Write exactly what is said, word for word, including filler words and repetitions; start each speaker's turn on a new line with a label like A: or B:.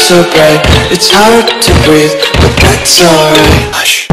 A: so bright, it's hard to breathe, but that's alright. Hush.